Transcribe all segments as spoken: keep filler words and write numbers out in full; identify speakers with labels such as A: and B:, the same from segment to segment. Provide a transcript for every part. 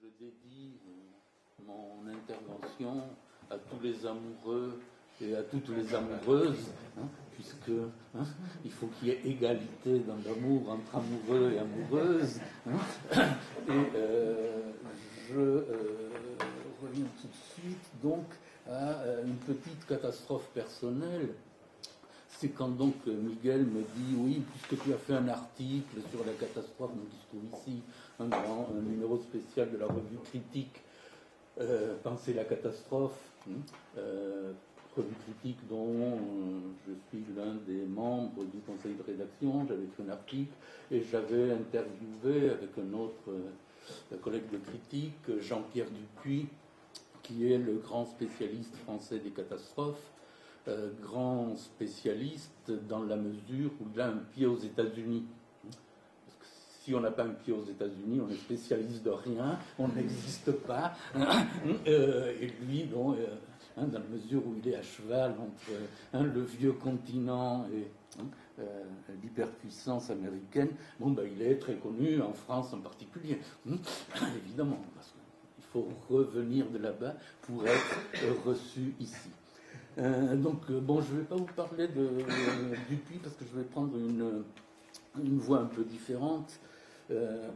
A: je dédie euh, mon intervention à tous les amoureux et à toutes les amoureuses, hein, puisque hein, il faut qu'il y ait égalité dans l'amour entre amoureux et amoureuses. Hein, et euh, je euh, reviens tout de suite donc à une petite catastrophe personnelle. C'est quand donc Miguel me dit oui, puisque tu as fait un article sur la catastrophe, donc il se trouve ici un, grand, un numéro spécial de la revue Critique, euh, Penser la catastrophe, hein, euh, revue Critique dont euh, je suis l'un des membres du conseil de rédaction. J'avais écrit un article et j'avais interviewé avec un autre euh, collègue de critique, Jean-Pierre Dupuis, qui est le grand spécialiste français des catastrophes. Euh, grand spécialiste dans la mesure où il a un pied aux États-Unis. Parce que si on n'a pas un pied aux États-Unis, on est spécialiste de rien, on n'existe pas. euh, et lui, bon, euh, hein, dans la mesure où il est à cheval entre hein, le vieux continent et hein, euh, l'hyperpuissance américaine, bon, ben, il est très connu en France en particulier, évidemment, parce qu'il faut revenir de là-bas pour être reçu ici. Euh, donc, euh, bon, je ne vais pas vous parler de euh, Dupuis parce que je vais prendre une, une voie un peu différente. Euh,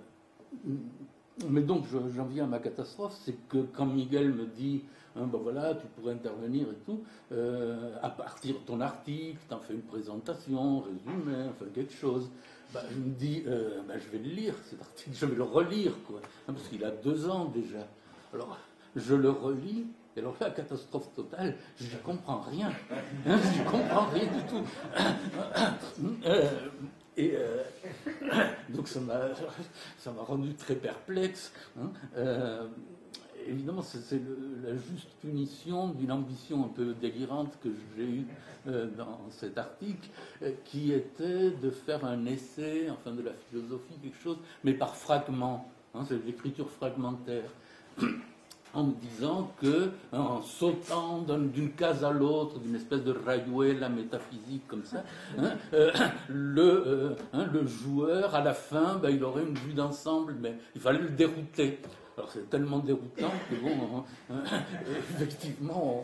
A: mais donc, je, j'en viens à ma catastrophe, c'est que quand Miguel me dit, hein, ben voilà, tu pourrais intervenir et tout, euh, à partir de ton article, tu en fais une présentation, résumé, enfin quelque chose, ben, je me dis, euh, ben, je vais le lire, cet article, je vais le relire, quoi, hein, parce qu'il a deux ans déjà. Alors, je le relis. Et alors là, catastrophe totale, je ne comprends rien. Hein, je ne comprends rien du tout. Euh, et euh, donc ça m'a, ça m'a rendu très perplexe. Hein. Euh, évidemment, c'est, c'est le, la juste punition d'une ambition un peu délirante que j'ai eue euh, dans cet article, euh, qui était de faire un essai, enfin de la philosophie, quelque chose, mais par fragments. Hein, c'est l'écriture fragmentaire. En me disant que, hein, en sautant d'une case à l'autre, d'une espèce de rayuela métaphysique comme ça, hein, euh, le, euh, hein, le joueur, à la fin, ben, il aurait une vue d'ensemble, mais il fallait le dérouter. Alors c'est tellement déroutant que bon, hein, effectivement,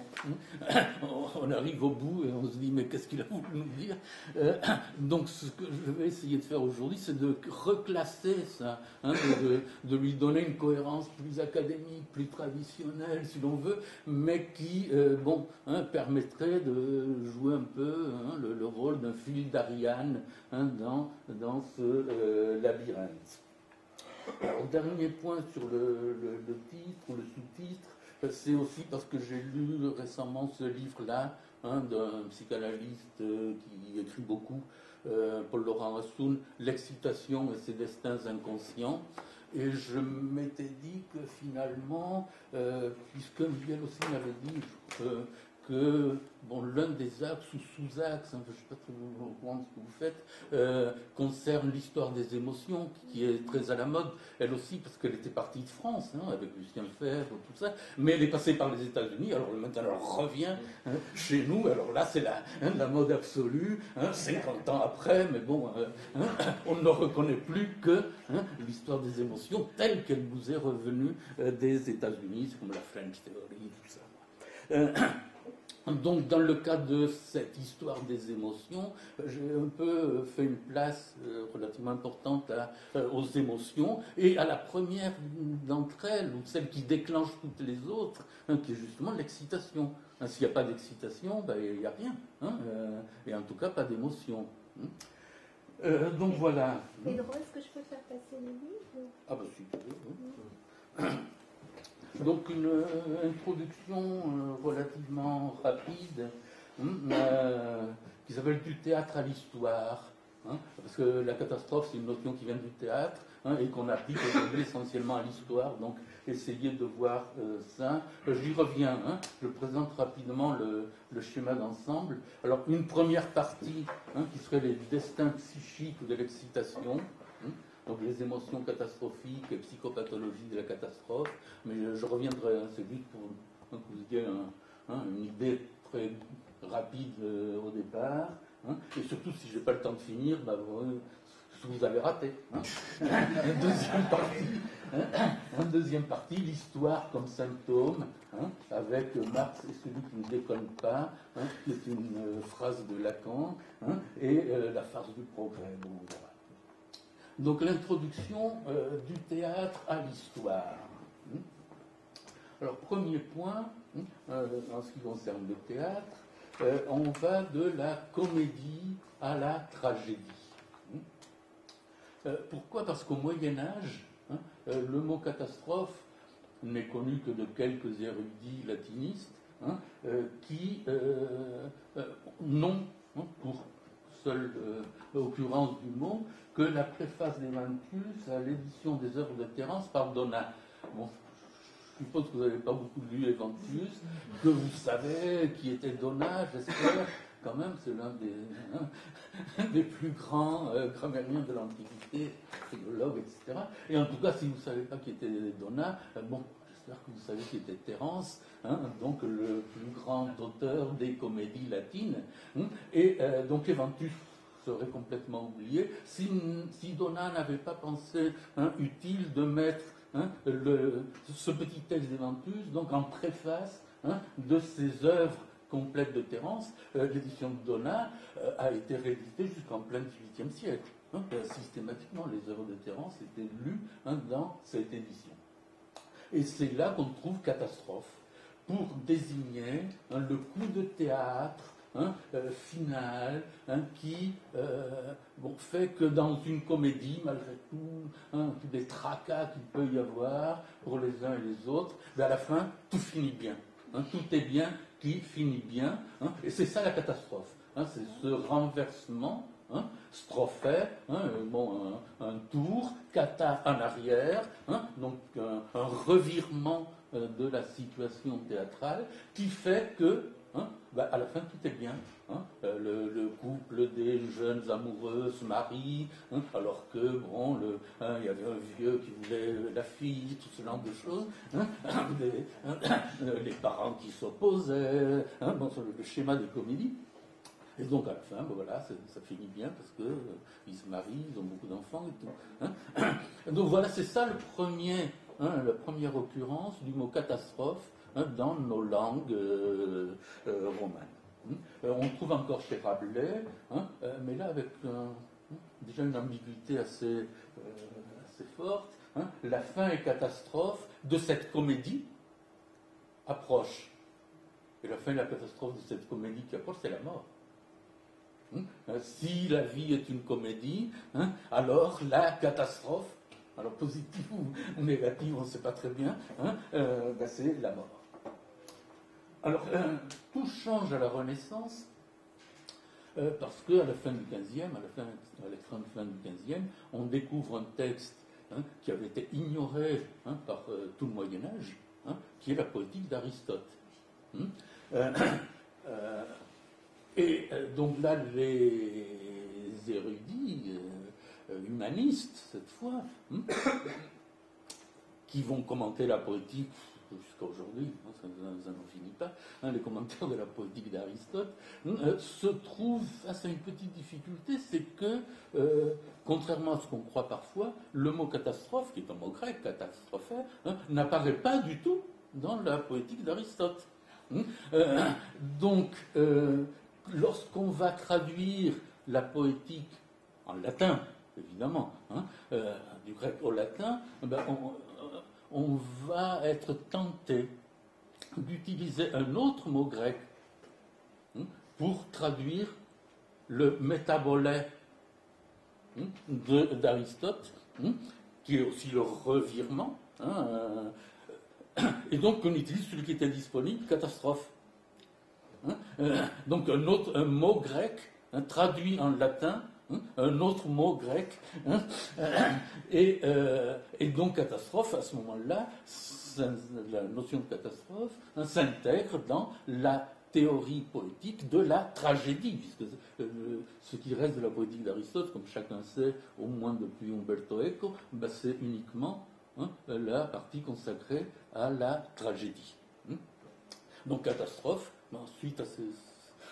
A: on, on arrive au bout et on se dit mais qu'est-ce qu'il a voulu nous dire. euh, Donc ce que je vais essayer de faire aujourd'hui, c'est de reclasser ça, hein, de, de, de lui donner une cohérence plus académique, plus traditionnelle, si l'on veut, mais qui, euh, bon, hein, permettrait de jouer un peu hein, le, le rôle d'un fil d'Ariane hein, dans, dans ce euh, labyrinthe. Alors, dernier point sur le, le, le titre ou le sous-titre, c'est aussi parce que j'ai lu récemment ce livre-là, hein, d'un psychanalyste euh, qui écrit beaucoup, euh, Paul-Laurent Assoun, L'excitation et ses destins inconscients. Et je m'étais dit que finalement, euh, puisque Miguel aussi m'avait dit euh, que bon, l'un des axes ou sous-axes, hein, je ne sais pas trop comment ce que vous faites, euh, concerne l'histoire des émotions, qui est très à la mode, elle aussi, parce qu'elle était partie de France, hein, avec Lucien Febvre, tout ça, mais elle est passée par les États-Unis, alors maintenant elle revient hein, chez nous, alors là c'est la, hein, la mode absolue, hein, cinquante ans après, mais bon, euh, hein, on ne reconnaît plus que hein, l'histoire des émotions telle qu'elle nous est revenue euh, des États-Unis, c'est comme la French Theory, tout ça. Euh, Donc, dans le cas de cette histoire des émotions, j'ai un peu fait une place euh, relativement importante à, euh, aux émotions, et à la première d'entre elles, ou celle qui déclenche toutes les autres, hein, qui est justement l'excitation. Hein, s'il n'y a pas d'excitation, ben, il n'y a rien, hein, euh, et en tout cas pas d'émotion. Hein. Euh, donc voilà.
B: Pedro, est-ce que je peux faire passer le livre?
A: Ah bah si tu veux, oui. Mmh. Donc une euh, introduction euh, relativement rapide hein, euh, qui s'appelle du théâtre à l'histoire. Hein, parce que la catastrophe, c'est une notion qui vient du théâtre hein, et qu'on applique aujourd'hui essentiellement à l'histoire. Donc essayez de voir euh, ça. Euh, J'y reviens. Hein, je présente rapidement le, le schéma d'ensemble. Alors une première partie hein, qui serait les destins psychiques de l'excitation. Hein, donc les émotions catastrophiques et psychopathologie de la catastrophe, mais je, je reviendrai, hein, c'est juste pour hein, que vous ayez un, hein, une idée très rapide euh, au départ, hein, et surtout si je n'ai pas le temps de finir, bah, vous, ce que vous avez raté. Hein. Une deuxième partie, hein, une deuxième partie, l'histoire comme symptôme, hein, avec Marx et celui qui ne déconne pas, hein, qui est une euh, phrase de Lacan, hein, et euh, la farce du progrès. Bon, voilà. Donc l'introduction euh, du théâtre à l'histoire. Hein. Alors premier point, hein, euh, en ce qui concerne le théâtre, euh, on va de la comédie à la tragédie. Euh, pourquoi ? Parce qu'au Moyen-Âge, hein, euh, le mot catastrophe n'est connu que de quelques érudits latinistes, hein, euh, qui euh, euh, n'ont, hein, pour seule euh, occurrence du mot, que la préface d'Eventus à l'édition des œuvres de Terence par Donat. Bon, je suppose que vous n'avez pas beaucoup lu Eventus, que vous savez qui était Donat, j'espère. Quand même, c'est l'un des, hein, des plus grands euh, grammairiens de l'Antiquité, philologue, et cetera. Et en tout cas, si vous ne savez pas qui était Donat, euh, bon, j'espère que vous savez qui était Terence, hein, donc le plus grand auteur des comédies latines. Hein, et euh, donc Eventus serait complètement oublié si, si Donat n'avait pas pensé hein, utile de mettre hein, le, ce petit texte d'Eventus donc en préface hein, de ses œuvres complète de Terence. Euh, l'édition de Donat euh, a été rééditée jusqu'en plein dix-huitième siècle. Hein, euh, systématiquement, les œuvres de Terence étaient lues hein, dans cette édition. Et c'est là qu'on trouve catastrophe, pour désigner hein, le coup de théâtre hein, euh, final hein, qui euh, bon, fait que dans une comédie, malgré tout, hein, tous les tracas qu'il peut y avoir pour les uns et les autres, mais à la fin, tout finit bien. Hein, tout est bien qui finit bien, hein, et c'est ça la catastrophe. Hein, c'est ce renversement, hein, strophe, hein, bon, un, un tour, kata en arrière, hein, donc un, un revirement euh, de la situation théâtrale qui fait que, hein, bah, à la fin tout est bien. Hein, euh, le, le couple des jeunes amoureux se marie, hein, alors que bon, le, hein, il y avait un vieux qui voulait la fille, tout ce genre de choses, hein, des, hein, les parents qui s'opposaient, hein, bon, le, le schéma des comédies. Et donc à la fin, ben voilà, ça, ça finit bien parce que euh, ils se marient, ils ont beaucoup d'enfants et tout. Hein. Donc voilà, c'est ça le premier, hein, la première occurrence du mot catastrophe hein, dans nos langues euh, euh, romanes. Euh, on trouve encore chez Rabelais, hein, euh, mais là avec euh, déjà une ambiguïté assez, euh, assez forte. Hein, la fin et catastrophe de cette comédie approche. Et la fin et la catastrophe de cette comédie qui approche, c'est la mort. Hein, si la vie est une comédie, hein, alors la catastrophe, alors positive ou négative, on ne sait pas très bien, hein, euh, ben c'est la mort. Alors, euh, tout change à la Renaissance, euh, parce qu'à la fin du quinzième, à la fin, à l'extrême fin du quinzième, on découvre un texte hein, qui avait été ignoré hein, par euh, tout le Moyen-Âge, hein, qui est la poétique d'Aristote. Hein. Euh, euh, et euh, donc là, les érudits euh, humanistes, cette fois, hein, qui vont commenter la poétique jusqu'à aujourd'hui, hein, ça, ça n'en finit pas, hein, les commentaires de la poétique d'Aristote, hein, euh, se trouvent face à une petite difficulté, c'est que, euh, contrairement à ce qu'on croit parfois, le mot catastrophe, qui est un mot grec, catastrophe, hein, n'apparaît pas du tout dans la poétique d'Aristote. Hein. Euh, donc, euh, lorsqu'on va traduire la poétique en latin, évidemment, hein, euh, du grec au latin, ben on, on va être tenté d'utiliser un autre mot grec hein, pour traduire le métabolè hein, d'Aristote, hein, qui est aussi le revirement. Hein, euh, et donc on utilise celui qui était disponible, catastrophe. Hein, euh, donc un autre un mot grec hein, traduit en latin. Un autre mot grec, hein, et, euh, et donc catastrophe, à ce moment-là, la notion de catastrophe hein, s'intègre dans la théorie poétique de la tragédie, puisque euh, ce qui reste de la poétique d'Aristote, comme chacun sait, au moins depuis Umberto Eco, ben c'est uniquement hein, la partie consacrée à la tragédie. Hein. Donc catastrophe, ben, suite à ces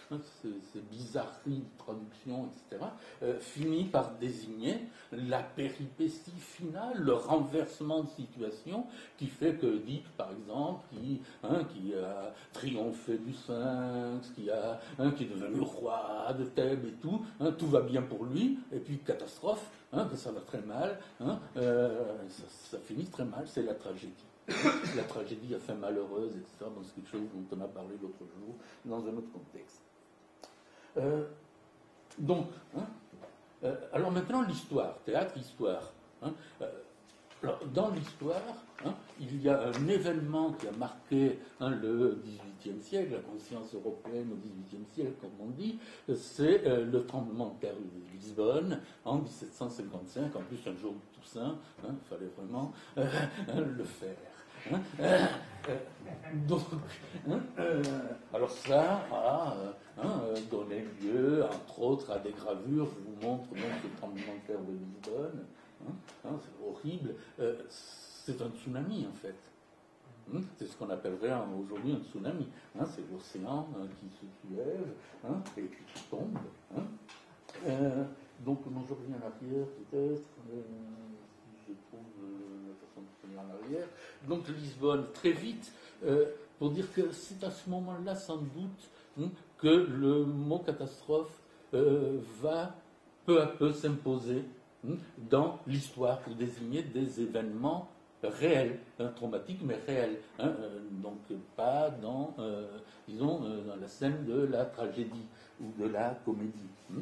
A: hein, ces, ces bizarreries de traduction, et cetera, euh, finit par désigner la péripétie finale, le renversement de situation qui fait que Oedipe, par exemple, qui, hein, qui a triomphé du Sphinx, qui, a, hein, qui est devenu roi de Thèbes et tout, hein, tout va bien pour lui, et puis catastrophe, hein, que ça va très mal, hein, euh, ça, ça finit très mal, c'est la tragédie. La tragédie a fin malheureuse, et cetera. Bon, c'est quelque chose dont on a parlé l'autre jour dans un autre contexte. Euh, donc, hein, euh, alors maintenant l'histoire, théâtre, histoire. Hein, euh, alors, dans l'histoire, hein, il y a un événement qui a marqué hein, le dix-huitième siècle, la conscience européenne au dix-huitième siècle, comme on dit, c'est euh, le tremblement de terre de Lisbonne en dix-sept cent cinquante-cinq, en plus un jour de Toussaint, hein, il fallait vraiment euh, le faire. Hein, euh, euh, donc, hein, euh, alors ça, voilà, euh, hein, euh, donnait lieu, entre autres, à des gravures. Je vous montre donc ce tremblement de terre de Lisbonne. Hein, hein, c'est horrible. Euh, c'est un tsunami, en fait. Hein, c'est ce qu'on appellerait hein, aujourd'hui un tsunami. Hein, c'est l'océan hein, qui se soulève hein, et puis qui tombe. Hein. Euh, donc, non, je reviens en arrière, peut-être. Euh, si je trouve euh, la façon de revenir en arrière. Donc, Lisbonne, très vite, euh, pour dire que c'est à ce moment-là, sans doute, hein, que le mot catastrophe euh, va peu à peu s'imposer dans l'histoire pour désigner des événements réels, hein, traumatiques mais réels, hein, euh, donc pas dans, euh, disons, euh, dans la scène de la tragédie ou de la comédie. Hein.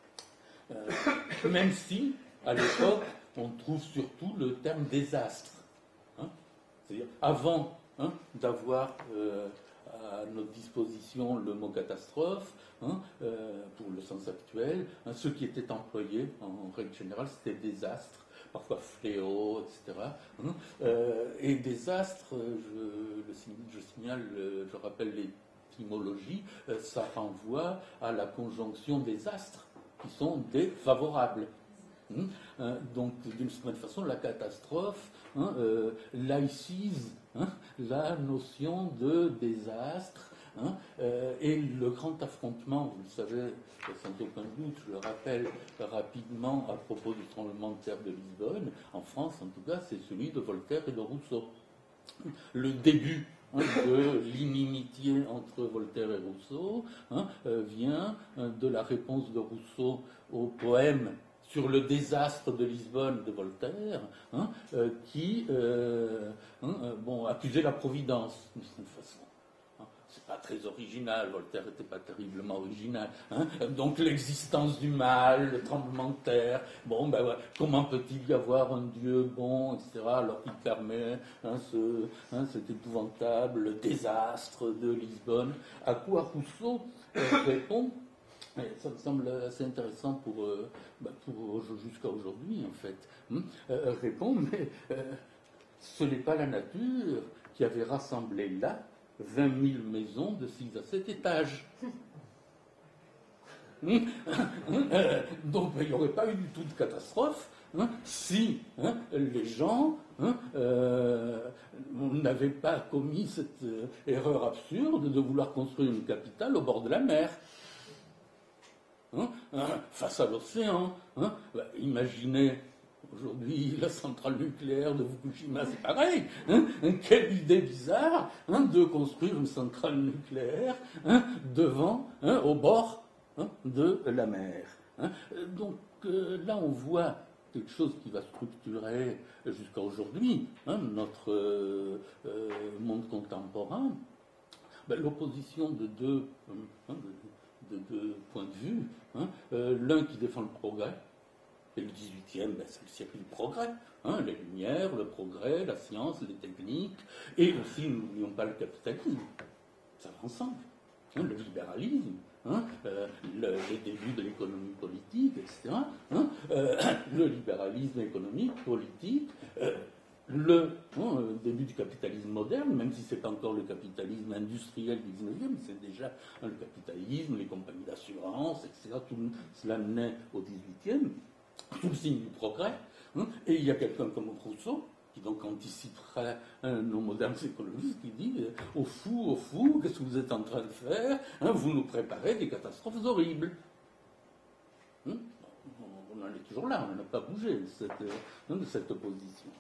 A: Euh, même si, à l'époque, on trouve surtout le terme désastre. Hein, c'est-à-dire, avant hein, d'avoir euh, à notre disposition le mot catastrophe, hein, euh, pour le sens actuel, hein, ce qui était employé en règle générale, c'était désastre, parfois fléau, et cetera. Hein, euh, et désastre, je, je, je signale, je rappelle l'étymologie, euh, ça renvoie à la conjonction des astres, qui sont défavorables. Hein, euh, donc, d'une certaine façon, la catastrophe hein, euh, laïcise hein, la notion de désastre. Hein, euh, et le grand affrontement, vous le savez, sans aucun doute, je le rappelle rapidement à propos du tremblement de terre de Lisbonne, en France en tout cas, c'est celui de Voltaire et de Rousseau. Le début hein, de l'inimitié entre Voltaire et Rousseau hein, euh, vient euh, de la réponse de Rousseau au poème sur le désastre de Lisbonne de Voltaire, hein, euh, qui euh, hein, euh, bon, accusait la Providence, d'une certaine façon. Hein. C'est pas très original, Voltaire n'était pas terriblement original. Hein. Donc l'existence du mal, le tremblement de terre, bon, ben ouais, comment peut-il y avoir un Dieu bon, et cetera, alors qu'il permet hein, ce, hein, cet épouvantable désastre de Lisbonne. À quoi Rousseau euh, répond? Ça me semble assez intéressant pour, euh, bah pour jusqu'à aujourd'hui, en fait. Hum, euh, répondre, mais euh, ce n'est pas la nature qui avait rassemblé là vingt mille maisons de six à sept étages. Hum, euh, donc, il n'y aurait pas eu du tout de catastrophe hein, si hein, les gens hein, euh, n'avaient pas commis cette euh, erreur absurde de vouloir construire une capitale au bord de la mer. Hein, hein, face à l'océan. Hein, bah, imaginez aujourd'hui la centrale nucléaire de Fukushima, c'est pareil. Hein, quelle idée bizarre hein, de construire une centrale nucléaire hein, devant, hein, au bord hein, de la mer. Hein. Donc euh, là, on voit quelque chose qui va structurer jusqu'à aujourd'hui hein, notre euh, euh, monde contemporain. Ben, l'opposition de deux hein, de, de deux points de vue. Hein. Euh, l'un qui défend le progrès, et le dix-huitième, ben, c'est le siècle du progrès. Hein, les Lumières, le progrès, la science, les techniques, et aussi, n'oublions pas le capitalisme. Ça va ensemble. Hein, le libéralisme, hein, euh, le, les débuts de l'économie politique, et cetera. Hein, euh, le libéralisme économique, politique, euh, le hein, début du capitalisme moderne, même si c'est pas encore le capitalisme industriel du dix-neuvième, c'est déjà hein, le capitalisme, les compagnies d'assurance, et cetera. Tout cela naît au dix-huitième, tout le signe du progrès. Hein, et il y a quelqu'un comme Rousseau qui donc anticiperait hein, nos modernes écologistes, qui dit euh, au fou, au fou, qu'est-ce que vous êtes en train de faire hein, vous nous préparez des catastrophes horribles. Hein on en est toujours là, on n'a pas bougé de cette, hein, de cette opposition.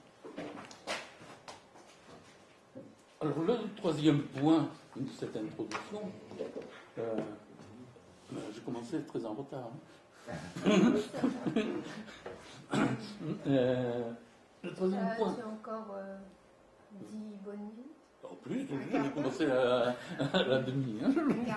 A: Alors le troisième point de cette introduction, euh, j'ai commencé très en retard. Hein. euh, le troisième
B: euh,
A: point.
B: Tu as encore euh, dix bonnes minutes.
A: En plus, j'ai commencé à, à la demi. Hein.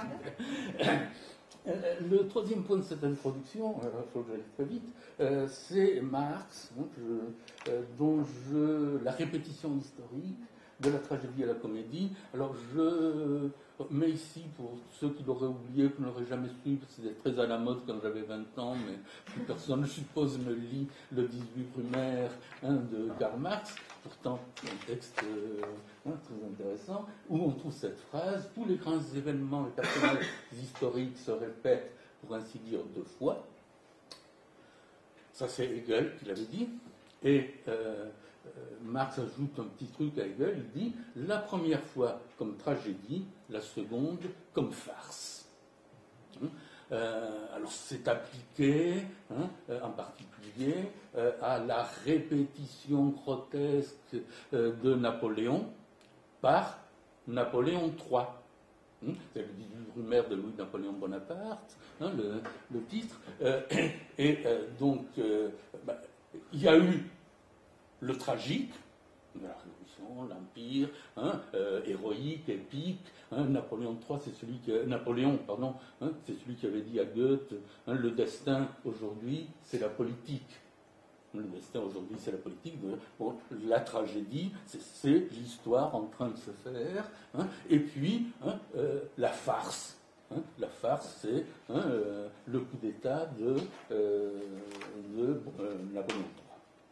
A: Euh, le troisième point de cette introduction, il euh, faut que j'aille très vite, euh, c'est Marx, hein, je, euh, dont je, la répétition historique de la tragédie à la comédie. Alors je mets ici, pour ceux qui l'auraient oublié, qui n'auraient jamais su, parce que c'était très à la mode quand j'avais vingt ans, mais plus personne, je suppose, ne lit le dix-huit Brumaire hein, de Karl Marx. Pourtant, c'est un texte euh, hein, très intéressant, où on trouve cette phrase « Tous les grands événements et personnages historiques se répètent, pour ainsi dire, deux fois ». Ça, c'est Hegel qui l'avait dit. Et euh, euh, Marx ajoute un petit truc à Hegel, il dit « La première fois comme tragédie, la seconde comme farce ». Euh, alors c'est appliqué hein, euh, en particulier euh, à la répétition grotesque euh, de Napoléon par Napoléon trois. Hein, c'est le dix-huit Brumaire de Louis-Napoléon Bonaparte, hein, le, le titre. Euh, et euh, donc euh, bah, il y a eu le tragique, la Révolution, l'Empire, hein, euh, héroïque, épique. Hein, Napoléon trois, c'est celui qui, Napoléon, pardon, hein, c'est celui qui avait dit à Goethe, hein, le destin aujourd'hui, c'est la politique. Le destin aujourd'hui, c'est la politique. Bon, la tragédie, c'est, c'est l'histoire en train de se faire. Hein, et puis, hein, euh, la farce. Hein, la farce, c'est hein, euh, le coup d'État de, euh, de euh, Napoléon trois.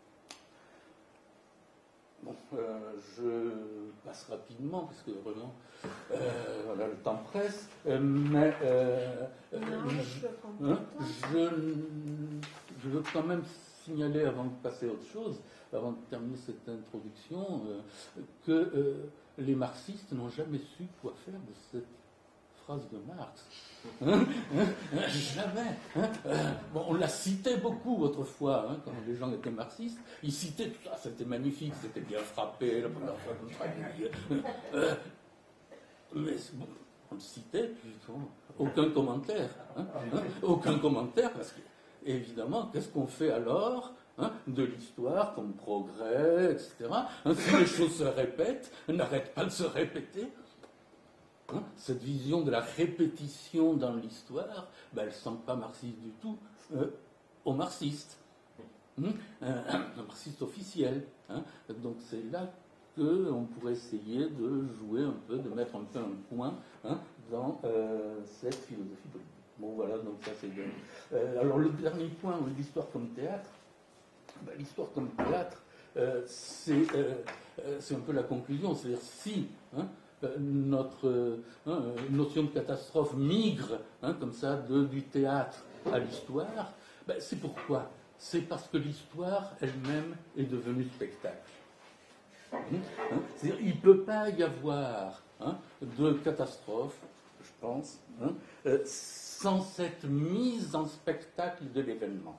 A: Bon, euh, je passe rapidement parce que vraiment, euh, voilà, le temps presse. Euh, mais euh,
B: non,
A: je,
B: je,
A: hein, je, je veux quand même signaler, avant de passer à autre chose, avant de terminer cette introduction, euh, que euh, les marxistes n'ont jamais su quoi faire de cette phrase de Marx. Hein, hein, jamais. Hein, euh, bon, on la citait beaucoup autrefois, hein, quand les gens étaient marxistes. Ils citaient tout ça, c'était magnifique, c'était bien frappé, la première fois comme tragédie. Euh, mais bon, on le citait, puis aucun commentaire. Hein, hein, aucun commentaire, parce que, évidemment, qu'est-ce qu'on fait alors hein, de l'histoire comme progrès, et cetera. Hein, si les choses se répètent, elles n'arrêtent pas de se répéter. Hein, cette vision de la répétition dans l'histoire, ben, elle ne semble pas marxiste du tout euh, aux marxistes, hein, euh, un marxiste officiel. Hein, donc c'est là qu'on pourrait essayer de jouer un peu, de mettre un peu un point hein, dans euh, cette philosophie politique. Bon voilà, donc ça c'est bien. Euh, alors le dernier point, l'histoire comme théâtre, ben, l'histoire comme théâtre, euh, c'est, euh, c'est un peu la conclusion, c'est-à-dire si... Hein, notre euh, hein, notion de catastrophe migre hein, comme ça de, du théâtre à l'histoire, ben, c'est pourquoi c'est parce que l'histoire elle-même est devenue spectacle. Hein, hein, c'est-à-dire il ne peut pas y avoir hein, de catastrophe, je pense, hein, euh, sans cette mise en spectacle de l'événement.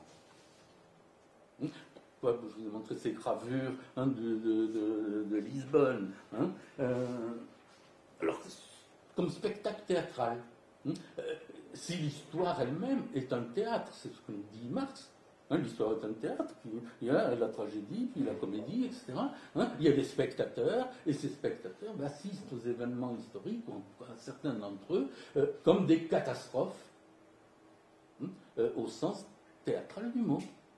A: Hein, je vous ai montré ces gravures hein, de, de, de, de Lisbonne. Hein, euh, Alors, comme spectacle théâtral, hein, euh, si l'histoire elle-même est un théâtre, c'est ce que nous dit Marx, hein, l'histoire est un théâtre, puis il y a la tragédie, puis la comédie, et cetera. Hein, il y a des spectateurs, et ces spectateurs bah, assistent aux événements historiques, ou en tout cas certains d'entre eux, euh, comme des catastrophes, hein, euh, au sens théâtral du mot.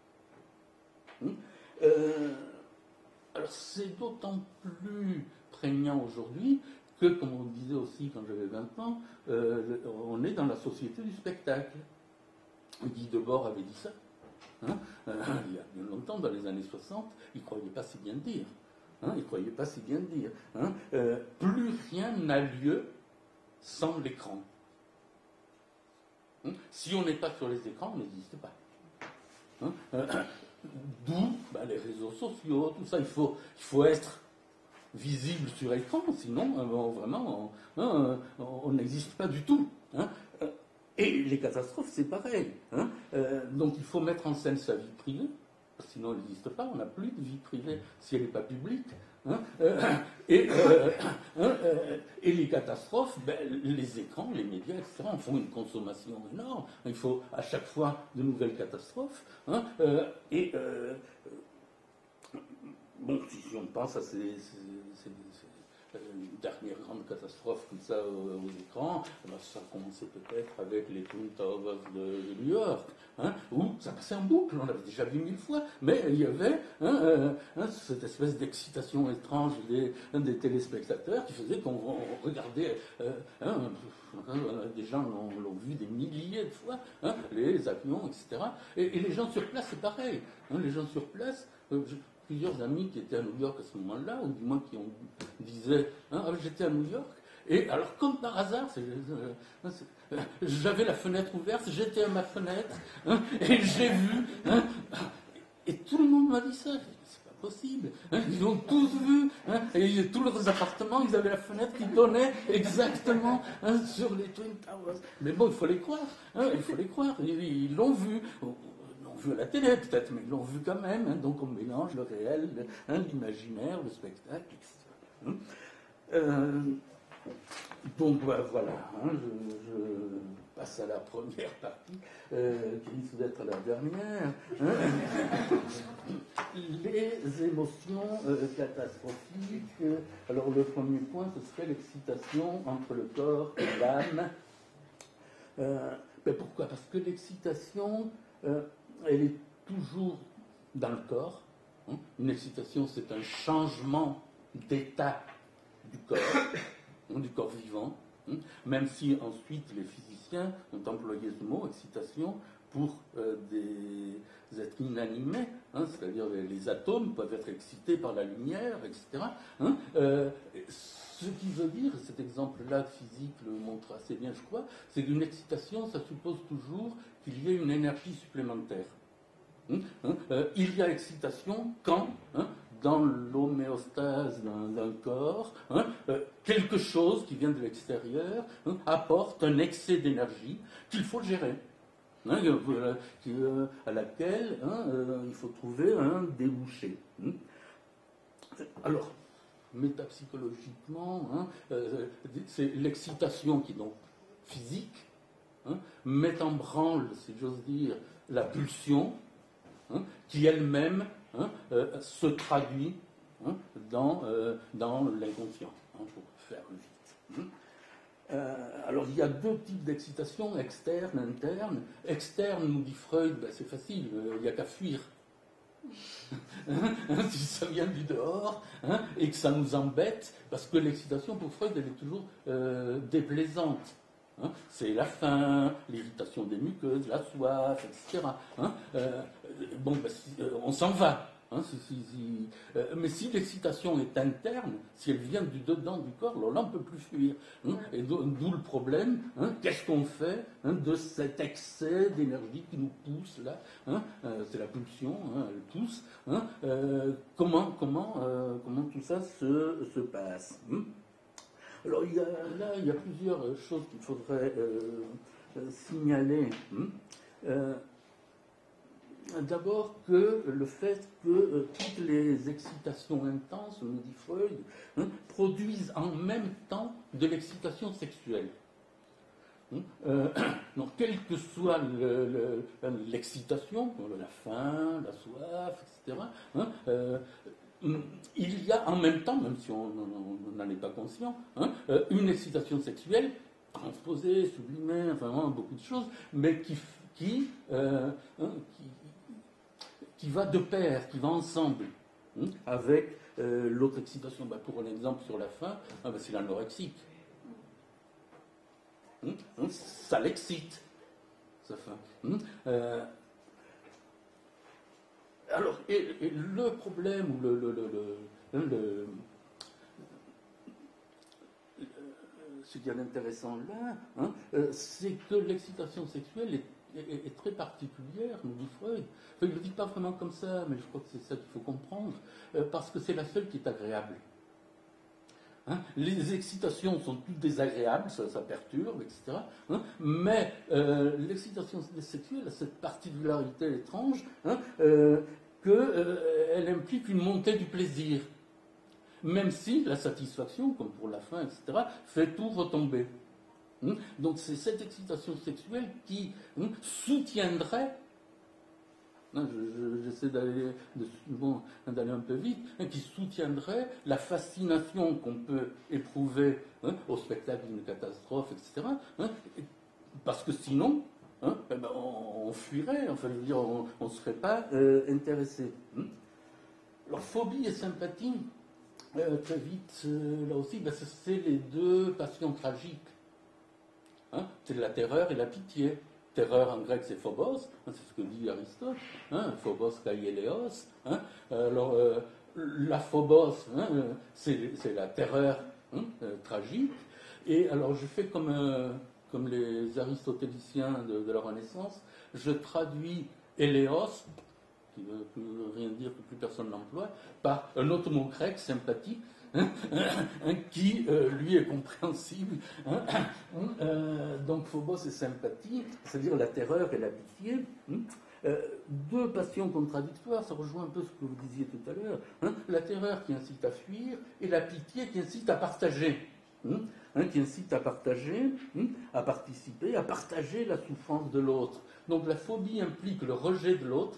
A: Hein, euh, alors, c'est d'autant plus prégnant aujourd'hui que, comme on disait aussi quand j'avais vingt ans, euh, on est dans la société du spectacle. Guy Debord avait dit ça. Hein, euh, il y a bien longtemps, dans les années soixante, il ne croyait pas si bien dire. Hein, il ne croyait pas si bien dire. Hein, euh, plus rien n'a lieu sans l'écran. Hein, si on n'est pas sur les écrans, on n'existe pas. Hein, euh, d'où ben, les réseaux sociaux, tout ça. Il faut, il faut être visible sur écran, sinon euh, bon, vraiment on hein, on n'existe pas du tout. Hein. Et les catastrophes, c'est pareil. Hein. Euh, donc il faut mettre en scène sa vie privée, sinon elle n'existe pas, on n'a plus de vie privée si elle n'est pas publique. Hein. Euh, et, euh, hein, euh, et les catastrophes, ben, les écrans, les médias, et cetera, en font une consommation énorme. Il faut à chaque fois de nouvelles catastrophes. Hein. Euh, et euh, bon, si on pense à ces, ces, ces, ces, une dernière grande catastrophe comme ça aux, aux écrans, ben ça a commencé peut-être avec les Twin Towers de, de New York, hein, où ça passait en boucle, on l'avait déjà vu mille fois, mais il y avait hein, euh, hein, cette espèce d'excitation étrange des, hein, des téléspectateurs qui faisait qu'on regardait, euh, hein, des gens l'ont, l'ont vu des milliers de fois, hein, les avions, et cetera. Et, et les gens sur place, c'est pareil. Hein, les gens sur place, euh, je, plusieurs amis qui étaient à New York à ce moment-là, ou du moins qui ont, disaient hein, ah, j'étais à New York, et alors comme par hasard, c'est, euh, c'est, euh, j'avais la fenêtre ouverte, j'étais à ma fenêtre, hein, et j'ai vu, hein, et tout le monde m'a dit ça. C'est pas possible. Hein, ils ont tous vu, hein, et tous leurs appartements, ils avaient la fenêtre qui donnait exactement hein, sur les Twin Towers. Mais bon, il faut les croire, hein, il faut les croire, ils, ils l'ont vu. Vu à la télé peut-être, mais ils l'ont vu quand même, hein, donc on mélange le réel, le, hein, l'imaginaire, le spectacle, et cetera. Hein. Euh, donc bah, voilà, hein, je, je passe à la première partie, euh, qui risque d'être la dernière. Hein. Les émotions euh, catastrophiques. Alors le premier point, ce serait l'excitation entre le corps et l'âme. Euh, ben pourquoi ? Parce que l'excitation... Euh, elle est toujours dans le corps. Hein. Une excitation, c'est un changement d'état du corps, hein, du corps vivant, hein. Même si ensuite les physiciens ont employé ce mot, excitation, pour euh, des êtres inanimés, hein, c'est-à-dire les, les atomes peuvent être excités par la lumière, et cetera. Hein. Euh, ce qui veut dire, cet exemple-là physique le montre assez bien, je crois, c'est qu'une excitation, ça suppose toujours qu'il y ait une énergie supplémentaire. Hein, hein, euh, il y a excitation quand, hein, dans l'homéostase d'un, d'un corps, hein, euh, quelque chose qui vient de l'extérieur hein, apporte un excès d'énergie qu'il faut gérer, hein, euh, euh, à laquelle hein, euh, il faut trouver un débouché. Hein. Alors, métapsychologiquement, hein, euh, c'est l'excitation qui est donc physique, hein, met en branle, si j'ose dire, la pulsion, hein, qui elle-même hein, euh, se traduit hein, dans, euh, dans l'inconscient, hein, pour faire vite. Hein. Euh, alors il y a deux types d'excitation, externe, interne. Externe, nous dit Freud, ben, c'est facile, il n'y a qu'à fuir. Si ça vient du dehors hein, et que ça nous embête, parce que l'excitation pour Freud elle est toujours euh, déplaisante. Hein, c'est la faim, l'irritation des muqueuses, la soif, et cetera. Hein, euh, bon, ben, si, euh, on s'en va. Hein, si, si, si, euh, mais si l'excitation est interne, si elle vient du dedans du corps, alors là on ne peut plus fuir. Hein, et d'où, d'où le problème, hein, qu'est-ce qu'on fait hein, de cet excès d'énergie qui nous pousse là hein, euh, c'est la pulsion, hein, elle pousse. Hein, euh, comment, comment, euh, comment tout ça se, se passe hein. Alors il y a, là, il y a plusieurs choses qu'il faudrait euh, euh, signaler. Hein. Euh, D'abord que le fait que euh, toutes les excitations intenses, nous dit Freud, hein, produisent en même temps de l'excitation sexuelle. Hein, euh, donc, quelle que soit le, le, l'excitation, la faim, la soif, et cetera, hein, euh, il y a en même temps, même si on n'en est pas conscient, hein, une excitation sexuelle transposée, sublimée, enfin vraiment beaucoup de choses, mais qui, qui, euh, hein, qui, qui va de pair, qui va ensemble hein, avec euh, l'autre excitation. Bah, pour un exemple sur la faim, ah, bah, c'est l'anorexique. Hein, hein, ça l'excite, sa faim. Hein, euh, Alors, et, et le problème, ou le, le, le, le, le, ce qu'il y a d'intéressant là, hein, euh, c'est que l'excitation sexuelle est est, est très particulière, nous dit Freud. Enfin, il ne le dit pas vraiment comme ça, mais je crois que c'est ça qu'il faut comprendre, euh, parce que c'est la seule qui est agréable. Hein, les excitations sont toutes désagréables, ça, ça perturbe, et cetera. Hein, mais euh, l'excitation sexuelle a cette particularité étrange hein, euh, qu'elle euh, implique une montée du plaisir, même si la satisfaction, comme pour la faim, et cetera, fait tout retomber. Hein, donc c'est cette excitation sexuelle qui hein, soutiendrait. Hein, je, je, j'essaie d'aller, de, bon, d'aller un peu vite, hein, qui soutiendrait la fascination qu'on peut éprouver hein, au spectacle d'une catastrophe, et cetera. Hein, parce que sinon, hein, eh ben, on, on fuirait, enfin, je veux dire, on ne serait pas euh, intéressé. Hein. Alors, phobie et sympathie, euh, très vite, euh, là aussi, ben, c'est les deux passions tragiques. Hein, c'est la terreur et la pitié. Terreur en grec c'est phobos, hein, c'est ce que dit Aristote, hein, phobos kaieleos. Hein, alors euh, la phobos, hein, c'est, c'est la terreur hein, euh, tragique. Et alors je fais comme, euh, comme les aristotéliciens de, de la Renaissance, je traduis éléos, qui ne veut plus rien dire que plus personne n'emploie, par un autre mot grec, sympathie, hein, hein, qui euh, lui est compréhensible. Hein, euh, donc phobos et sympathie, c'est-à-dire la terreur et la pitié. Hein, euh, deux passions contradictoires, ça rejoint un peu ce que vous disiez tout à l'heure. Hein, la terreur qui incite à fuir et la pitié qui incite à partager. Hein, hein, qui incite à partager, hein, à participer, à partager la souffrance de l'autre. Donc la phobie implique le rejet de l'autre,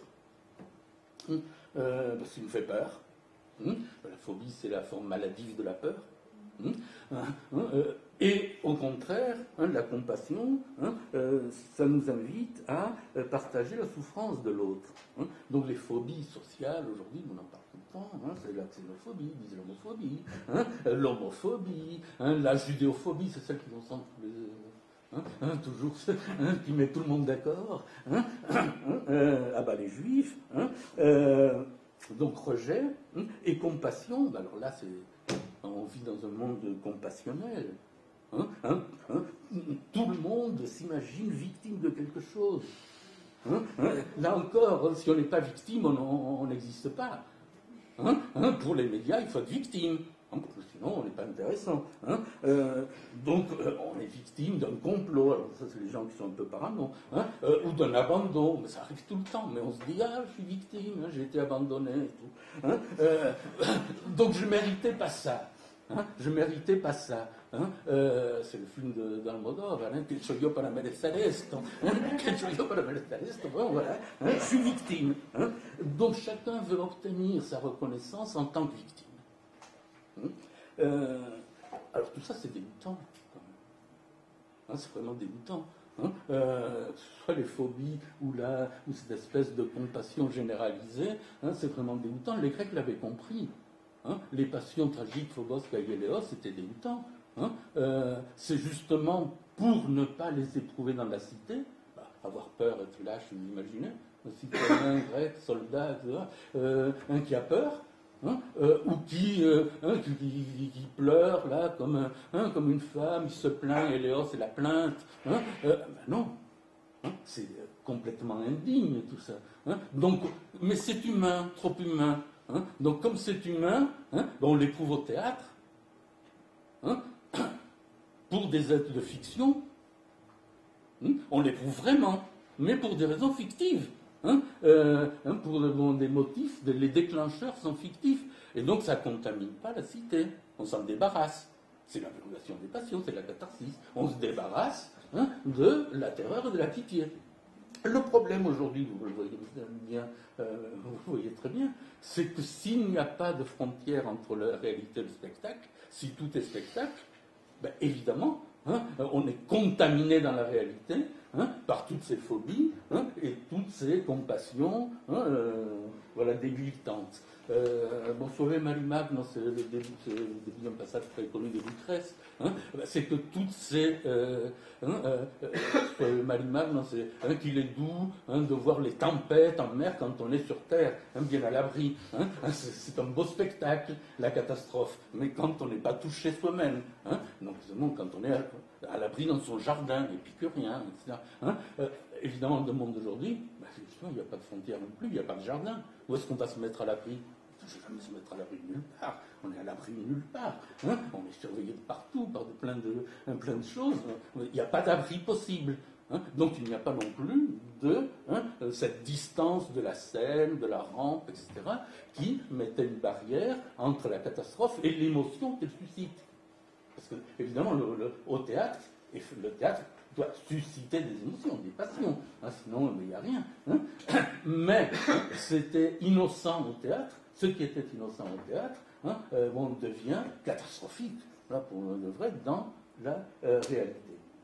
A: hein, euh, parce qu'il nous fait peur. Hein, la phobie, c'est la forme maladive de la peur. Hein, hein, euh, et au contraire, hein, la compassion, hein, euh, ça nous invite à euh, partager la souffrance de l'autre. Hein. Donc les phobies sociales, aujourd'hui, on en parle tout le temps, hein, c'est la xénophobie, l'islamophobie, hein, l'homophobie, hein, la judéophobie, c'est celle qui concentre les... Hein, hein, toujours hein, qui met tout le monde d'accord. Hein, hein, euh, ah bah les juifs. Hein, euh, donc rejet hein, et compassion. Bah alors là, c'est, on vit dans un monde compassionnel. Hein, hein, hein, tout le monde s'imagine victime de quelque chose. Hein, hein, là encore, si on n'est pas victime, on n'existe pas. Hein, hein, pour les médias, il faut être victime. Sinon, on n'est pas intéressant. Hein. Euh, donc, euh, on est victime d'un complot. Alors, ça, c'est les gens qui sont un peu parano. Hein, euh, ou d'un abandon. Mais ça arrive tout le temps. Mais on se dit, ah, je suis victime, hein, j'ai été abandonné et tout. Hein. Euh, donc, je ne méritais pas ça. Hein, je ne méritais pas ça. Hein. Euh, c'est le film de, d'Almodóvar. Hein, que yo para merecer esto. Que yo para merecer esto. Bon, voilà. Hein, je suis victime. Hein. Donc, chacun veut obtenir sa reconnaissance en tant que victime. Euh, alors tout ça c'est dégoûtant, hein, c'est vraiment dégoûtant. Hein, euh, soit les phobies ou, la, ou cette espèce de compassion généralisée, hein, c'est vraiment dégoûtant. Les Grecs l'avaient compris. Hein, les passions tragiques, phobos, kaieleos, c'était dégoûtant. Hein, euh, c'est justement pour ne pas les éprouver dans la cité, bah, avoir peur, être lâche, vous imaginez, un citoyen grec, soldat, et cetera, euh, un qui a peur. Hein, euh, ou qui, euh, hein, qui, qui, qui pleure là comme, hein, comme une femme, il se plaint, Éléos c'est la plainte. Hein, euh, ben non, hein, c'est complètement indigne tout ça. Hein, donc, mais c'est humain, trop humain. Hein, donc comme c'est humain, hein, ben on l'éprouve au théâtre, hein, pour des êtres de fiction, hein, on l'éprouve vraiment, mais pour des raisons fictives. Hein, euh, hein, pour bon, des motifs, de, les déclencheurs sont fictifs. Et donc ça ne contamine pas la cité. On s'en débarrasse. C'est la purgation des passions, c'est la catharsis. On se débarrasse hein, de la terreur et de la pitié. Le problème aujourd'hui, vous le voyez bien, euh, vous voyez très bien, c'est que s'il n'y a pas de frontière entre la réalité et le spectacle, si tout est spectacle, ben, évidemment, hein, on est contaminé dans la réalité, hein, par toutes ces phobies hein, et toutes ces compassions hein, euh, voilà, débilitantes. Euh, bon, Sauver Marie-Magno, c'est le début, c'est le début d'un passage très connu de Lucrèce, hein, c'est que toutes ces... Euh, hein, euh, euh, Marie-Magno, c'est hein, qu'il est doux hein, de voir les tempêtes en mer quand on est sur terre, hein, bien à l'abri. Hein, c'est, c'est un beau spectacle, la catastrophe, mais quand on n'est pas touché soi-même, hein, donc quand on est à, à l'abri dans son jardin, épicurien, et cetera. Hein. Euh, évidemment, dans le monde d'aujourd'hui, bah, il n'y a pas de frontières non plus, il n'y a pas de jardin. Où est-ce qu'on va se mettre à l'abri? Je ne vais jamais se mettre à l'abri nulle part. On est à l'abri nulle part. Hein. On est surveillé de partout par de, plein, de, plein de choses. Il n'y a pas d'abri possible. Hein. Donc il n'y a pas non plus de hein, cette distance de la scène, de la rampe, et cetera, qui mettait une barrière entre la catastrophe et l'émotion qu'elle suscite. Parce que, évidemment, le, le, au théâtre, et le théâtre doit susciter des émotions, des passions. Hein, sinon, il n'y a rien. Hein. Mais c'était innocent au théâtre. Ce qui était innocent au théâtre, hein, euh, bon, devient catastrophique, là, pour le vrai, dans la euh, réalité.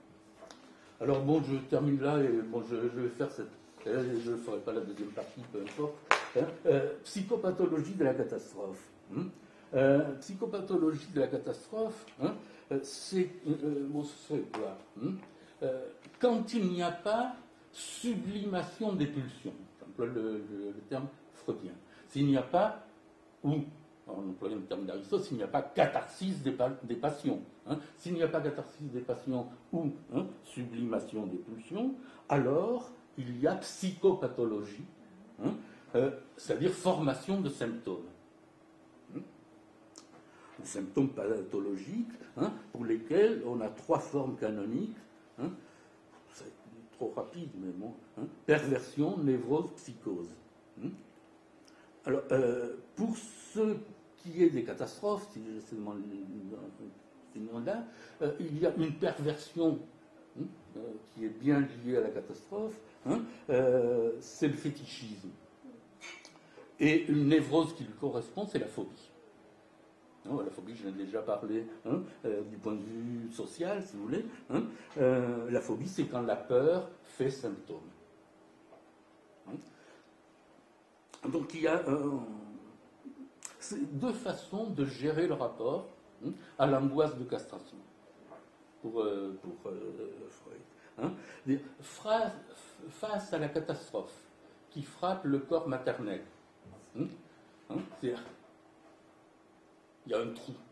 A: Alors bon, je termine là, et bon, je, je vais faire cette... Euh, je ne ferai pas la deuxième partie, peu importe. Hein, euh, psychopathologie de la catastrophe. Hein, euh, psychopathologie de la catastrophe, hein, euh, c'est... Euh, bon, ce serait quoi hein, euh, quand il n'y a pas sublimation des pulsions, j'emploie le, le, le terme freudien. S'il n'y a pas, ou, on emploie le terme d'Aristote, s'il n'y a pas catharsis des, des passions, hein, s'il n'y a pas catharsis des passions ou hein, sublimation des pulsions, alors il y a psychopathologie, hein, euh, c'est-à-dire formation de symptômes. Hein, des symptômes pathologiques hein, pour lesquels on a trois formes canoniques. Hein, c'est trop rapide, mais bon. Hein, perversion, névrose, psychose. Hein. Alors, euh, pour ce qui est des catastrophes, si j'essaie de m'en là, euh, il y a une perversion hein, euh, qui est bien liée à la catastrophe, hein, euh, c'est le fétichisme. Et une névrose qui lui correspond, c'est la phobie. Non, la phobie, j'en ai déjà parlé hein, euh, du point de vue social, si vous voulez. Hein, euh, la phobie, c'est quand la peur fait symptôme. Hein. Donc il y a euh, deux façons de gérer le rapport hein, à l'angoisse de castration pour, euh, pour euh, Freud. Hein. Face à la catastrophe qui frappe le corps maternel, hein, hein, c'est-à-dire il y a un trou.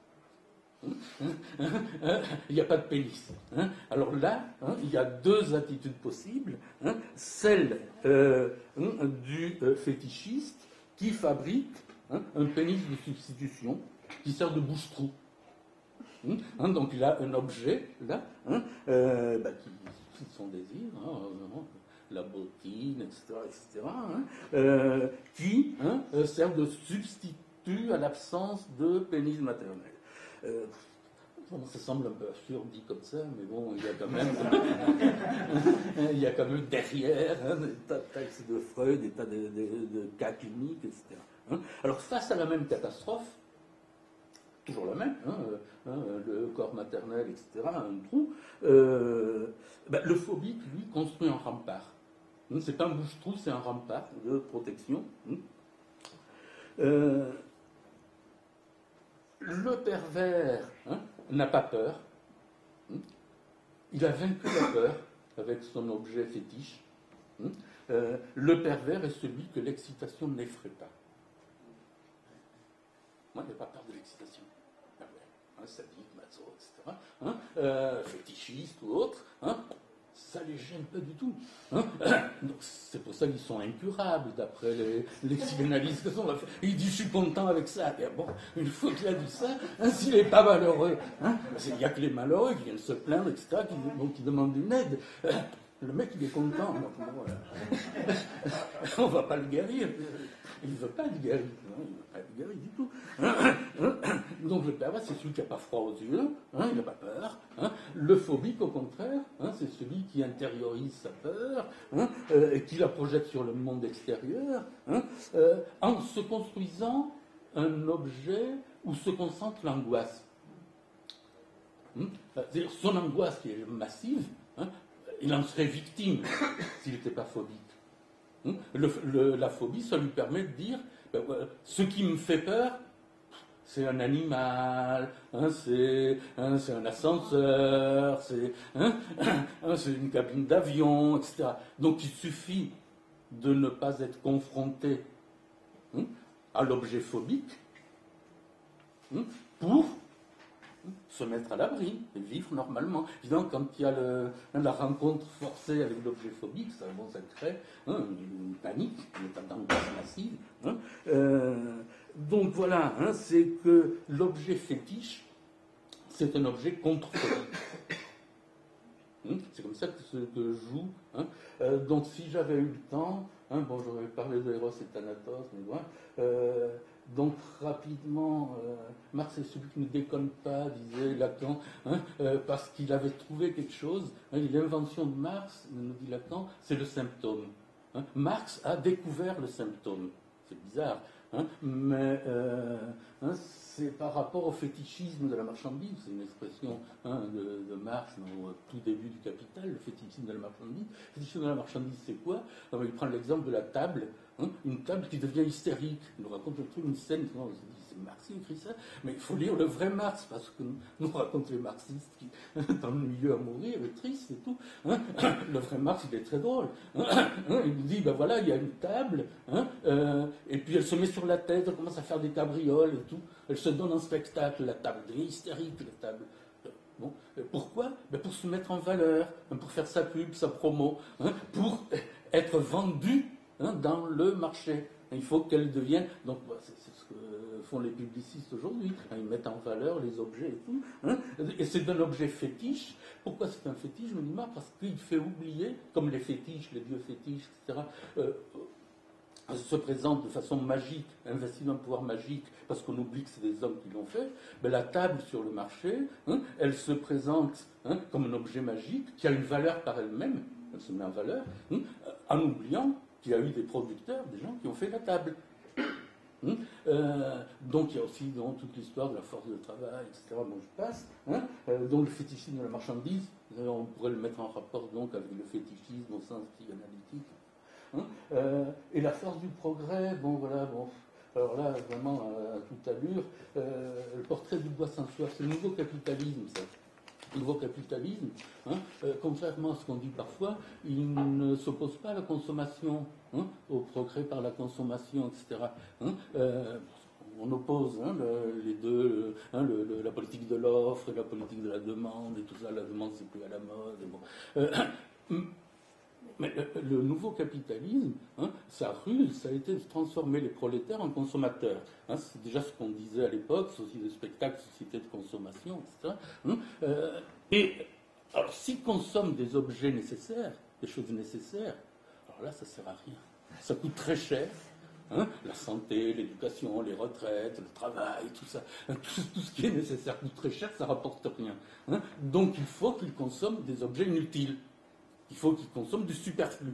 A: Il n'y a pas de pénis. Hein. Alors là, hein, il y a deux attitudes possibles. Hein. Celle euh, du euh, fétichiste qui fabrique hein, un pénis de substitution qui sert de bouche-trou. Hein. Donc il a un objet là hein, euh, bah, qui suscite son désir, hein, euh, la bottine, et cetera, et cetera hein, euh, qui hein, sert de substitut à l'absence de pénis maternel. Euh, bon, ça semble un peu absurde dit comme ça, mais bon, il y a quand même, il y a quand même derrière hein, des tas de textes de Freud, des tas de, de, de cas cliniques, et cetera. Hein. Alors face à la même catastrophe, toujours la même, hein, hein, le corps maternel, et cetera, un trou, euh, ben, le phobique, lui, construit un rempart. Hein, c'est pas un bouche-trou, c'est un rempart de protection. Hein. Euh, Le pervers hein, n'a pas peur. Hein. Il a vaincu la peur avec son objet fétiche. Hein. Euh, le pervers est celui que l'excitation n'effraie pas. Moi, il n'a pas peur de l'excitation. Hein, sadique, maso, et cetera. Hein, euh, fétichiste ou autre. Hein, ça les gêne pas du tout. Hein. Donc, c'est pour ça qu'ils sont incurables, d'après les, les psychanalystes que sont. Il dit, je suis content avec ça. Et bon, une fois qu'il a dit ça, hein, s'il n'est pas malheureux, hein, il n'y a que les malheureux qui viennent se plaindre, et cetera, qui, donc, qui demandent une aide. Le mec, il est content. Donc, bon, voilà. On ne va pas le guérir. Il ne veut pas être guéri. Il ne veut pas être guéri du tout. Donc le pervers, c'est celui qui n'a pas froid aux yeux, hein, il n'a pas peur. Hein. Le phobique, au contraire, hein, c'est celui qui intériorise sa peur, hein, euh, et qui la projette sur le monde extérieur, hein, euh, en se construisant un objet où se concentre l'angoisse. Hein. C'est-à-dire son angoisse qui est massive, hein, il en serait victime s'il n'était pas phobique. Hein. Le, le, la phobie, ça lui permet de dire ben, ce qui me fait peur, c'est un animal, hein, c'est, hein, c'est un ascenseur, c'est, hein, hein, c'est une cabine d'avion, et cetera. Donc il suffit de ne pas être confronté hein, à l'objet phobique hein, pour se mettre à l'abri et vivre normalement. Évidemment, quand il y a le, la rencontre forcée avec l'objet phobique, ça, bon, ça crée hein, une, une panique, une état d'angoisse massive. Hein. Euh, donc voilà, hein, c'est que l'objet fétiche, c'est un objet contre-phobique. Hum, c'est comme ça que, ce, que je joue. Hein. Euh, donc si j'avais eu le temps, hein, bon, j'aurais parlé d'Eros et Thanatos, mais voilà. Euh, donc rapidement, euh, Marx est celui qui ne déconne pas, disait Lacan, hein, euh, parce qu'il avait trouvé quelque chose. Hein, l'invention de Marx, nous dit Lacan, c'est le symptôme. Hein. Marx a découvert le symptôme. C'est bizarre, hein, mais euh, hein, c'est par rapport au fétichisme de la marchandise. C'est une expression hein, de, de Marx au tout début du Capital, le fétichisme de la marchandise. Le fétichisme de la marchandise, c'est quoi? Alors, il prend l'exemple de la table, hein, une table qui devient hystérique. Il nous raconte un truc, une scène, on se dit, c'est Marx qui écrit ça, mais il faut lire le vrai Marx, parce que nous, nous racontent les marxistes qui, dans le milieu à mourir, et triste et tout. Hein. Le vrai Marx, il est très drôle. Hein. Il nous dit, ben voilà, il y a une table, hein, euh, et puis elle se met sur la tête, elle commence à faire des cabrioles et tout. Elle se donne en spectacle, la table, elle est hystérique, la table. Bon. Pourquoi? Ben pour se mettre en valeur, hein, pour faire sa pub, sa promo, hein, pour être vendue hein, dans le marché. Il faut qu'elle devienne. Donc, c'est, c'est ce que font les publicistes aujourd'hui. Hein, ils mettent en valeur les objets et tout. Hein, et c'est un objet fétiche. Pourquoi c'est un fétiche? Je me dis, moi, parce qu'il fait oublier, comme les fétiches, les dieux fétiches, et cetera, euh, se présente de façon magique, investie d'un pouvoir magique, parce qu'on oublie que c'est des hommes qui l'ont fait, ben la table sur le marché, hein, elle se présente hein, comme un objet magique qui a une valeur par elle-même, elle se met en valeur, hein, en oubliant qu'il y a eu des producteurs, des gens qui ont fait la table. Hein, euh, donc il y a aussi donc, toute l'histoire de la force de travail, et cetera. Dont je passe. Hein, euh, donc le fétichisme de la marchandise, on pourrait le mettre en rapport donc avec le fétichisme au sens psychanalytique. Hein, euh, et la force du progrès, bon voilà, bon, alors là, vraiment, à, à toute allure, euh, le portrait du bois sans soif, c'est le nouveau capitalisme, ça. Le nouveau capitalisme, hein, euh, contrairement à ce qu'on dit parfois, il ne s'oppose pas à la consommation, hein, au progrès par la consommation, et cetera. Hein, euh, on oppose hein, le, les deux, hein, le, le, la politique de l'offre et la politique de la demande, et tout ça, la demande c'est plus à la mode. Et bon. euh, Mais le, le nouveau capitalisme, hein, sa ruse, ça a été de transformer les prolétaires en consommateurs. Hein, c'est déjà ce qu'on disait à l'époque, société de spectacle, société de consommation, et cetera. Hein, euh, et alors, s'ils consomment des objets nécessaires, des choses nécessaires, alors là, ça ne sert à rien. Ça coûte très cher. Hein, la santé, l'éducation, les retraites, le travail, tout ça, hein, tout, tout ce qui est nécessaire coûte très cher, ça ne rapporte rien. Hein, donc il faut qu'ils consomment des objets inutiles. Il faut qu'ils consomment du superflu.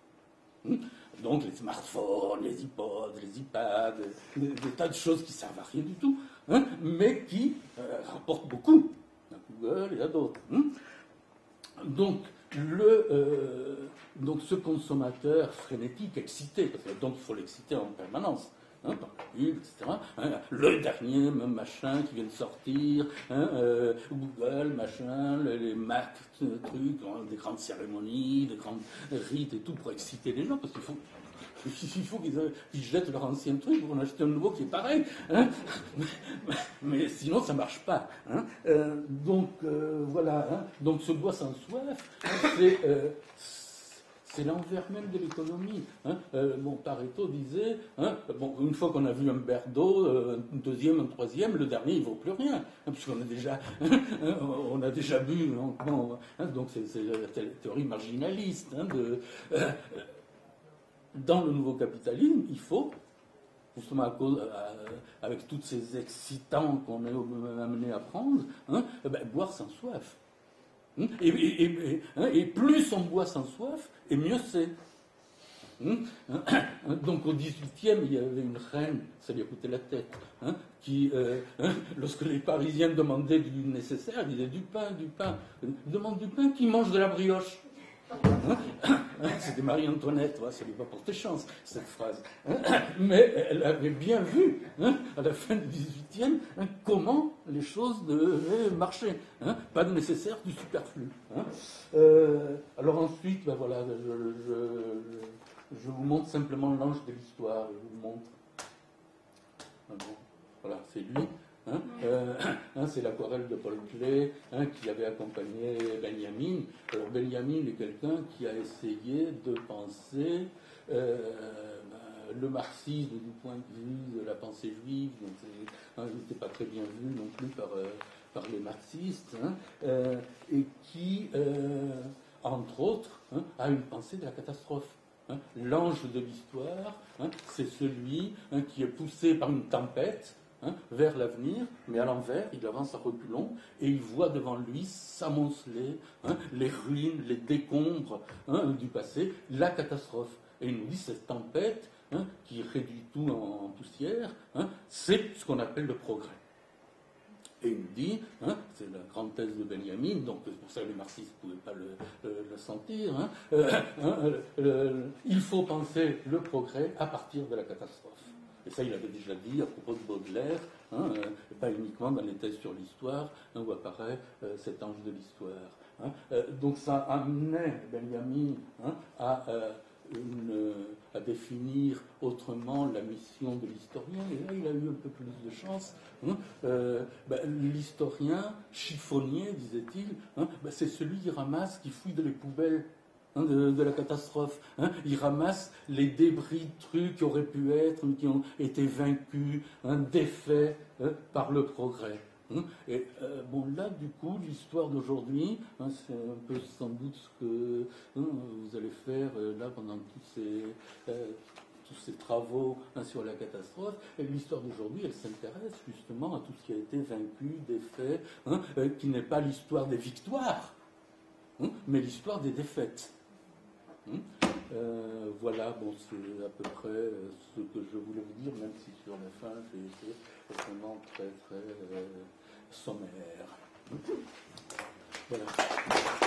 A: Donc les smartphones, les iPods, les iPads, des, des tas de choses qui ne servent à rien du tout, hein, mais qui euh, rapportent beaucoup. À Google et à d'autres. Hein. Donc, le, euh, donc ce consommateur frénétique, excité, parce que donc il faut l'exciter en permanence. Hein, par la pub, et cetera. Hein, le dernier même machin qui vient de sortir, hein, euh, Google, machin, les, les Mac, trucs, hein, des grandes cérémonies, des grands rites et tout pour exciter les gens, parce qu'il faut, il faut qu'ils, qu'ils jettent leur ancien truc pour en acheter un nouveau qui est pareil. Hein, mais, mais sinon, ça ne marche pas. Hein, euh, donc, euh, voilà. Hein, donc, ce bois sans soif, c'est. Euh, C'est l'envers même de l'économie. Hein. Euh, bon, Pareto disait, hein, bon, une fois qu'on a vu un verre d'eau, euh, un deuxième, un troisième, le dernier, il ne vaut plus rien. Hein, puisqu'on a déjà, hein, on a déjà bu. Donc, bon, hein, donc c'est, c'est la théorie marginaliste. Hein, de, euh, dans le nouveau capitalisme, il faut, justement à cause, euh, avec tous ces excitants qu'on est amené à prendre, hein, ben, boire sans soif. Et, et, et, et plus on boit sans soif, et mieux c'est. Donc au dix-huitième, il y avait une reine, ça lui a coûté la tête, hein, qui, euh, lorsque les Parisiens demandaient du nécessaire, ils disaient du pain, du pain. Ils demandent du pain, qui mange de la brioche. C'était Marie-Antoinette, ouais, ça lui a pas porté chance, cette phrase. Mais elle avait bien vu, hein, à la fin du dix-huitième, hein, comment les choses devaient marcher. Hein, pas de nécessaire, du superflu. Hein. Euh, alors ensuite, ben voilà, je, je, je vous montre simplement l'ange de l'histoire. Je vous montre. Ah bon, voilà, c'est lui. Hein, euh, hein, hein, c'est l'aquarelle de Paul Klee hein, qui avait accompagné Benjamin. Alors Benjamin est quelqu'un qui a essayé de penser euh, le marxisme du point de vue de la pensée juive, donc hein, il n'était pas très bien vu non plus par, euh, par les marxistes, hein, euh, et qui, euh, entre autres, hein, a une pensée de la catastrophe. Hein. L'ange de l'histoire, hein, c'est celui hein, qui est poussé par une tempête hein, vers l'avenir, mais à l'envers, il avance à reculons, et il voit devant lui s'amonceler hein, les ruines, les décombres hein, du passé, la catastrophe. Et il nous dit cette tempête hein, qui réduit tout en, en poussière, hein, c'est ce qu'on appelle le progrès. Et il nous dit, hein, c'est la grande thèse de Benjamin, donc c'est pour ça que les marxistes ne pouvaient pas le, le, le sentir, hein, euh, hein, euh, il faut penser le progrès à partir de la catastrophe. Et ça, il avait déjà dit à propos de Baudelaire, hein, euh, et pas uniquement dans les thèses sur l'histoire, hein, où apparaît euh, cet ange de l'histoire. Hein. Euh, donc ça amenait Benjamin hein, à... Euh, Une, à définir autrement la mission de l'historien, et là il a eu un peu plus de chance. Hein. Euh, ben, l'historien chiffonnier, disait-il, hein, ben, c'est celui qui ramasse, qui fouille dans les poubelles hein, de, de la catastrophe. Hein. Il ramasse les débris de trucs qui auraient pu être, qui ont été vaincus, hein, défaits hein, par le progrès. Et euh, bon, là, du coup, l'histoire d'aujourd'hui, hein, c'est un peu sans doute ce que hein, vous allez faire euh, là pendant tous ces, euh, tous ces travaux hein, sur la catastrophe. Et l'histoire d'aujourd'hui, elle s'intéresse justement à tout ce qui a été vaincu, défait, hein, euh, qui n'est pas l'histoire des victoires, hein, mais l'histoire des défaites. Hein. Euh, voilà, bon, c'est à peu près euh, ce que je voulais vous dire, même si sur la fin j'ai été vraiment très très euh, sommaire. Voilà.